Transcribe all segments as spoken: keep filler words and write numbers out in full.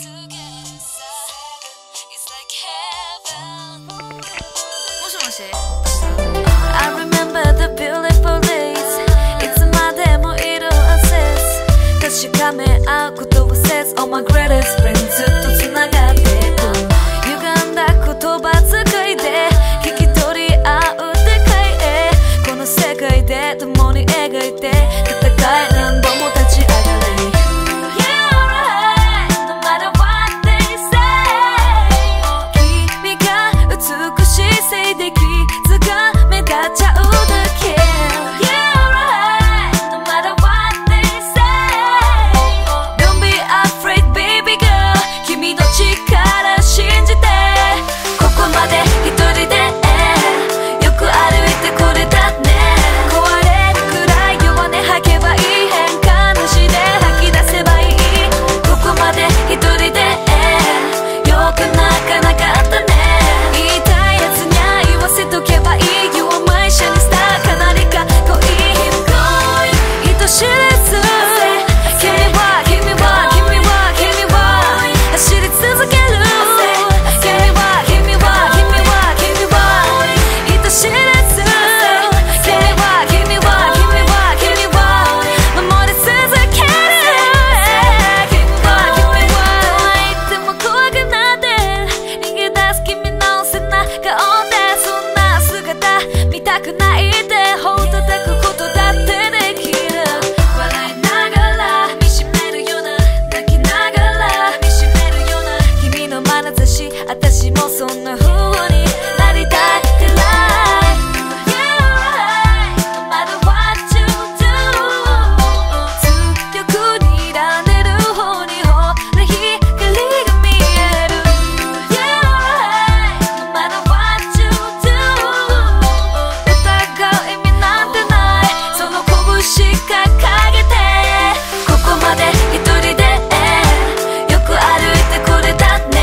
もしもし、I remember the beautiful days いつまでも色あせ確かめ合うことをせず Oh my greatest friend ずっと繋がっていく歪んだ言葉遣いで聞き取り合う世界へこの世界で共に描いて戦い何度も立ち上がれ私もそんな風になりたいってらい You're right No matter what you do 強くにらんでる方にほら光が見える You're right No matter what you do 疑う意味なんてないその拳掲げてここまで一人でよく歩いてこれたね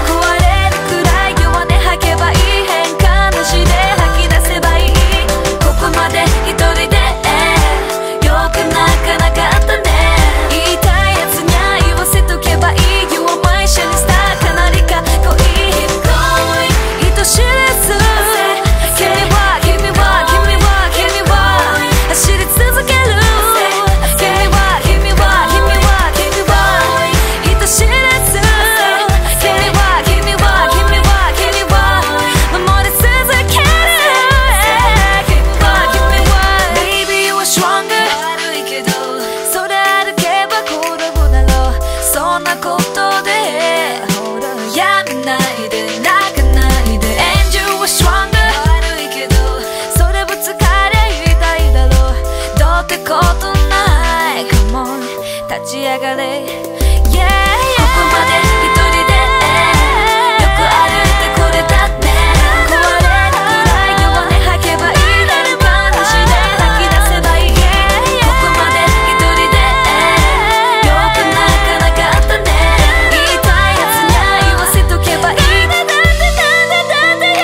立ち上がれ Yeah, yeah ここまで一人でよく歩いてこれたね壊れるくらい弱音吐けばいい誰かなしで吐き出せばいい Yeah, yeah ここまで一人でよく泣かなかったね言いたいやつには言わせとけばいいなんでなんでなんで Yeah,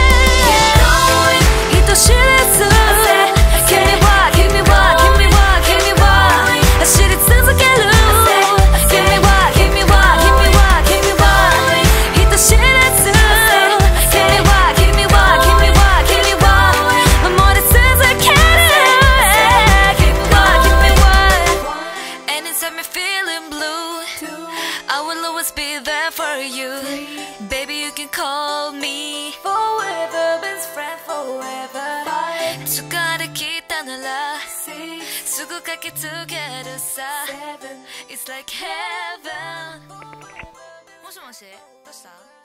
yeah 人知れずI will always be there for you Baby you can call me Forever best friend forever 疲れ切ったならすぐ駆けつけるさ It's like heaven もしもしどうした